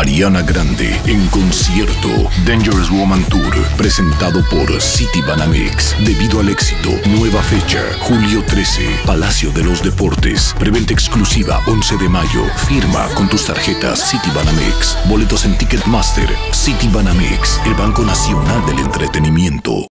Ariana Grande en concierto. Dangerous Woman Tour, presentado por Citibanamex. Debido al éxito, nueva fecha, julio 13, Palacio de los Deportes. Preventa exclusiva 11 de mayo. Firma con tus tarjetas Citibanamex. Boletos en Ticketmaster. Citibanamex, el Banco Nacional del Entretenimiento.